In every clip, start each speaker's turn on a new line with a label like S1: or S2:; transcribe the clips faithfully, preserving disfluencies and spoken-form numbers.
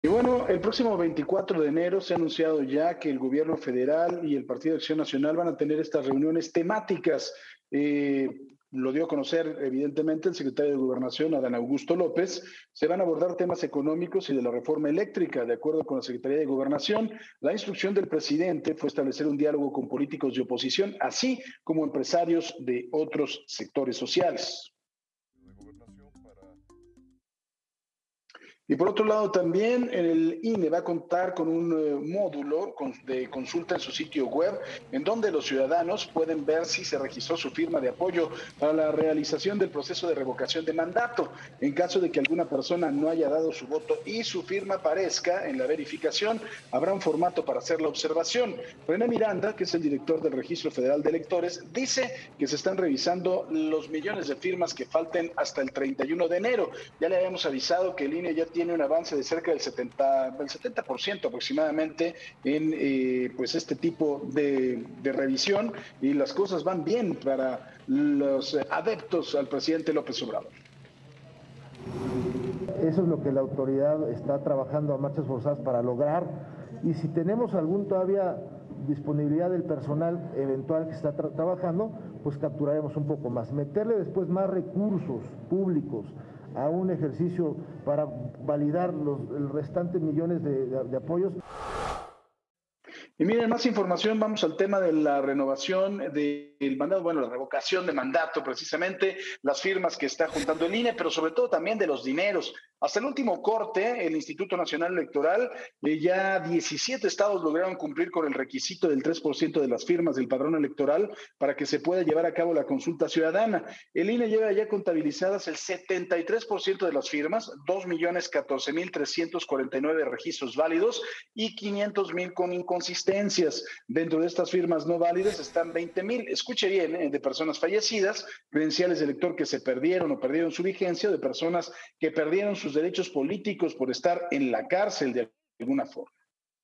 S1: Y bueno, el próximo veinticuatro de enero se ha anunciado ya que el gobierno federal y el Partido de Acción Nacional van a tener estas reuniones temáticas. Eh, lo dio a conocer, evidentemente, el secretario de Gobernación, Adán Augusto López. Se van a abordar temas económicos y de la reforma eléctrica. De acuerdo con la Secretaría de Gobernación, la instrucción del presidente fue establecer un diálogo con políticos de oposición, así como empresarios de otros sectores sociales. Y por otro lado, también el I N E va a contar con un eh, módulo con, de consulta en su sitio web, en donde los ciudadanos pueden ver si se registró su firma de apoyo para la realización del proceso de revocación de mandato. En caso de que alguna persona no haya dado su voto y su firma aparezca en la verificación, habrá un formato para hacer la observación. René Miranda, que es el director del Registro Federal de Electores, dice que se están revisando los millones de firmas que falten hasta el treinta y uno de enero. Ya le habíamos avisado que el I N E ya tiene tiene un avance de cerca del setenta, del setenta por ciento aproximadamente en eh, pues este tipo de, de revisión, y las cosas van bien para los adeptos al presidente López Obrador.
S2: Eso es lo que la autoridad está trabajando a marchas forzadas para lograr, y si tenemos algún todavía disponibilidad del personal eventual que está tra trabajando, pues capturaremos un poco más. Meterle después más recursos públicos a un ejercicio para validar los el restante millones de, de, de apoyos.
S1: Y miren, más información, vamos al tema de la renovación del mandato, bueno, la revocación de mandato, precisamente, las firmas que está juntando el I N E, pero sobre todo también de los dineros. Hasta el último corte, el Instituto Nacional Electoral, eh, ya diecisiete estados lograron cumplir con el requisito del tres por ciento de las firmas del padrón electoral para que se pueda llevar a cabo la consulta ciudadana. El I N E lleva ya contabilizadas el setenta y tres por ciento de las firmas, dos millones catorce mil trescientos cuarenta y nueve registros válidos y quinientos mil con inconsistencias. Dentro de estas firmas no válidas están veinte mil, escuche bien, eh, de personas fallecidas, credenciales de elector que se perdieron o perdieron su vigencia, de personas que perdieron sus derechos políticos por estar en la cárcel de alguna forma.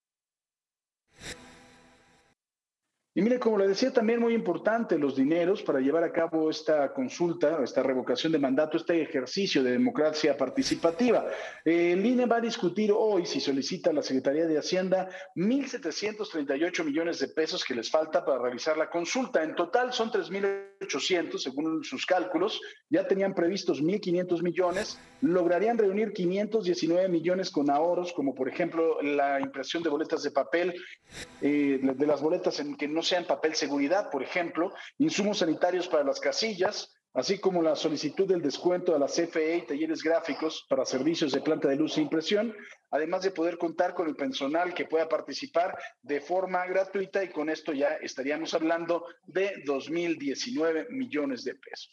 S1: Y mire, como le decía, también muy importante los dineros para llevar a cabo esta consulta, esta revocación de mandato, este ejercicio de democracia participativa. El I N E va a discutir hoy, si solicita a la Secretaría de Hacienda, mil setecientos treinta y ocho millones de pesos que les falta para realizar la consulta. En total son tres mil ochocientos, según sus cálculos. Ya tenían previstos mil quinientos millones, lograrían reunir quinientos diecinueve millones con ahorros, como por ejemplo la impresión de boletas de papel, eh, de las boletas en que no sean papel seguridad, por ejemplo, insumos sanitarios para las casillas, así como la solicitud del descuento a la C F E y talleres gráficos para servicios de planta de luz e impresión, además de poder contar con el personal que pueda participar de forma gratuita, y con esto ya estaríamos hablando de dos mil diecinueve millones de pesos.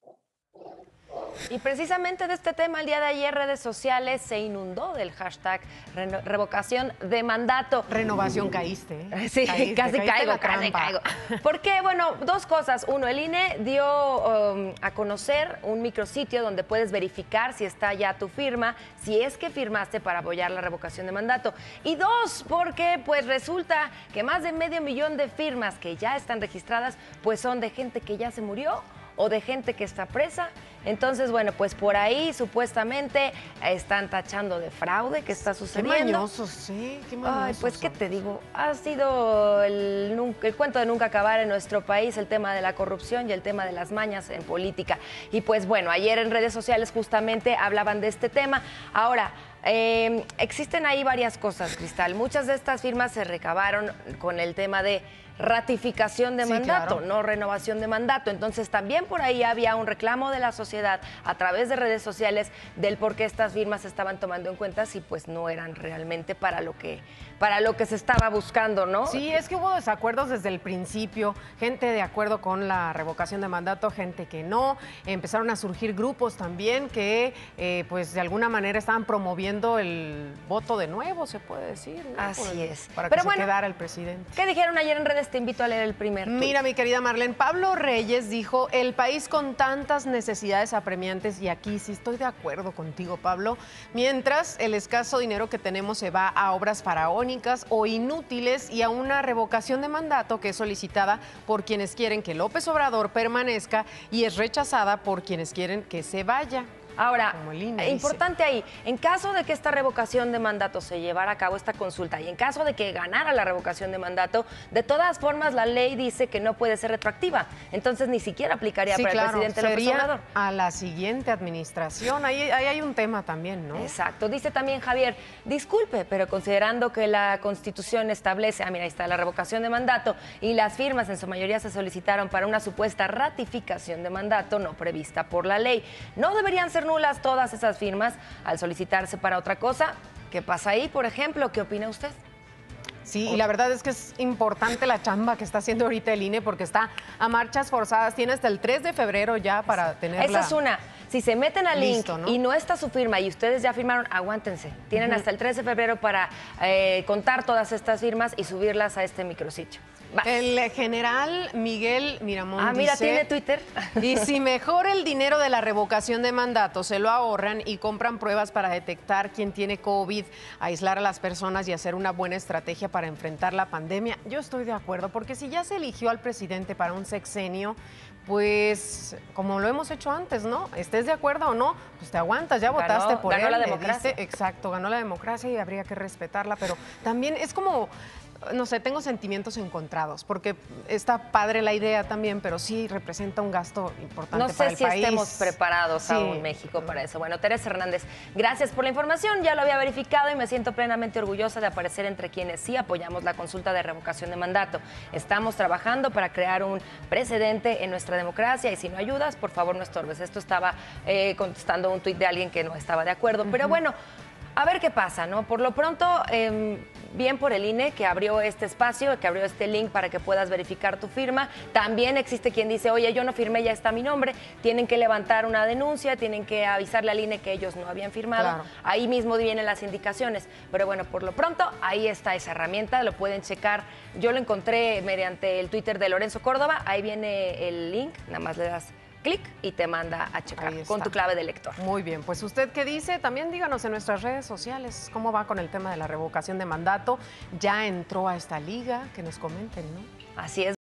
S3: Y precisamente de este tema, el día de ayer redes sociales se inundó del hashtag revocación de mandato.
S4: Renovación caíste. ¿eh?
S3: Sí,
S4: caíste,
S3: casi
S4: caíste
S3: caigo, casi caigo. Porque, bueno, dos cosas. Uno, el I N E dio um, a conocer un micrositio donde puedes verificar si está ya tu firma, si es que firmaste para apoyar la revocación de mandato. Y dos, porque pues resulta que más de medio millón de firmas que ya están registradas, pues son de gente que ya se murió o de gente que está presa. Entonces, bueno, pues por ahí supuestamente están tachando de fraude que está sucediendo.
S4: Qué mañosos, sí, qué mañosos.
S3: Ay, pues, ¿qué te digo? Ha sido el, el cuento de nunca acabar en nuestro país, el tema de la corrupción y el tema de las mañas en política. Y pues, bueno, ayer en redes sociales justamente hablaban de este tema. Ahora, eh, existen ahí varias cosas, Cristal. Muchas de estas firmas se recabaron con el tema de ratificación de
S4: sí,
S3: mandato,
S4: claro.
S3: no renovación de mandato. Entonces también por ahí había un reclamo de la sociedad a través de redes sociales del por qué estas firmas se estaban tomando en cuenta si pues no eran realmente para lo que para lo que se estaba buscando, ¿no?
S4: Sí, es que hubo desacuerdos desde el principio, gente de acuerdo con la revocación de mandato, gente que no. Empezaron a surgir grupos también que eh, pues de alguna manera estaban promoviendo el voto de nuevo, se puede decir, ¿no?
S3: Así
S4: el,
S3: es.
S4: Para
S3: Pero
S4: que
S3: bueno,
S4: se quedara el presidente.
S3: ¿Qué dijeron ayer en redes? Te invito a leer el primer tuit.
S4: Mira, mi querida Marlene, Pablo Reyes dijo, el país con tantas necesidades apremiantes, y aquí sí estoy de acuerdo contigo, Pablo, mientras el escaso dinero que tenemos se va a obras faraónicas o inútiles y a una revocación de mandato que es solicitada por quienes quieren que López Obrador permanezca y es rechazada por quienes quieren que se vaya.
S3: Ahora,
S4: como el I N E
S3: importante ahí, en caso de que esta revocación de mandato se llevara a cabo, esta consulta, y en caso de que ganara la revocación de mandato, de todas formas la ley dice que no puede ser retroactiva, entonces ni siquiera aplicaría
S4: Sí,
S3: para
S4: claro,
S3: el presidente López
S4: sería
S3: Obrador.
S4: a la siguiente administración, ahí, ahí hay un tema también, ¿no?
S3: Exacto, dice también Javier, disculpe, pero considerando que la Constitución establece, ah, mira, ahí está, la revocación de mandato y las firmas en su mayoría se solicitaron para una supuesta ratificación de mandato no prevista por la ley, ¿no deberían ser nulas todas esas firmas al solicitarse para otra cosa? ¿Qué pasa ahí, por ejemplo? ¿Qué opina usted?
S4: Sí, y la verdad es que es importante la chamba que está haciendo ahorita el I N E porque está a marchas forzadas. Tiene hasta el tres de febrero ya para tenerla.
S3: Esa es una. Si se meten al link
S4: Listo, ¿no?
S3: y no está su firma y ustedes ya firmaron, aguántense. Tienen
S4: Ujú.
S3: hasta el tres de febrero para eh, contar todas estas firmas y subirlas a este micrositio. Vas.
S4: El general Miguel Miramón
S3: Ah, mira,
S4: dice,
S3: tiene Twitter.
S4: y si mejor el dinero de la revocación de mandato se lo ahorran y compran pruebas para detectar quién tiene COVID, aislar a las personas y hacer una buena estrategia para enfrentar la pandemia, yo estoy de acuerdo, porque si ya se eligió al presidente para un sexenio, pues como lo hemos hecho antes, ¿no? Estés de acuerdo o no, pues te aguantas, ya
S3: Ganó-
S4: votaste por
S3: ganó
S4: él.
S3: la
S4: le
S3: democracia.
S4: diste- exacto, ganó la democracia y habría que respetarla, pero también es como, no sé, tengo sentimientos encontrados, porque está padre la idea también, pero sí representa un gasto importante
S3: No
S4: para
S3: sé
S4: el
S3: si
S4: país.
S3: estemos preparados
S4: Sí.
S3: aún México para eso. Bueno, Teresa Hernández, gracias por la información. Ya lo había verificado y me siento plenamente orgullosa de aparecer entre quienes sí apoyamos la consulta de revocación de mandato. Estamos trabajando para crear un precedente en nuestra democracia y si no ayudas, por favor no estorbes. Esto estaba eh, contestando un tuit de alguien que no estaba de acuerdo. Pero bueno, a ver qué pasa, ¿no? Por lo pronto, eh, bien por el I N E que abrió este espacio, que abrió este link para que puedas verificar tu firma. También existe quien dice, oye, yo no firmé, ya está mi nombre. Tienen que levantar una denuncia, tienen que avisarle al I N E que ellos no habían firmado.
S4: Claro.
S3: Ahí mismo vienen las indicaciones. Pero bueno, por lo pronto, ahí está esa herramienta, lo pueden checar. Yo lo encontré mediante el Twitter de Lorenzo Córdoba. Ahí viene el link, nada más le das clic y te manda a checar
S4: Ahí
S3: con
S4: está.
S3: tu clave de lector.
S4: Muy bien, pues usted qué dice, también díganos en nuestras redes sociales cómo va con el tema de la revocación de mandato. Ya entró a esta liga, que nos comenten, ¿no?
S3: Así es.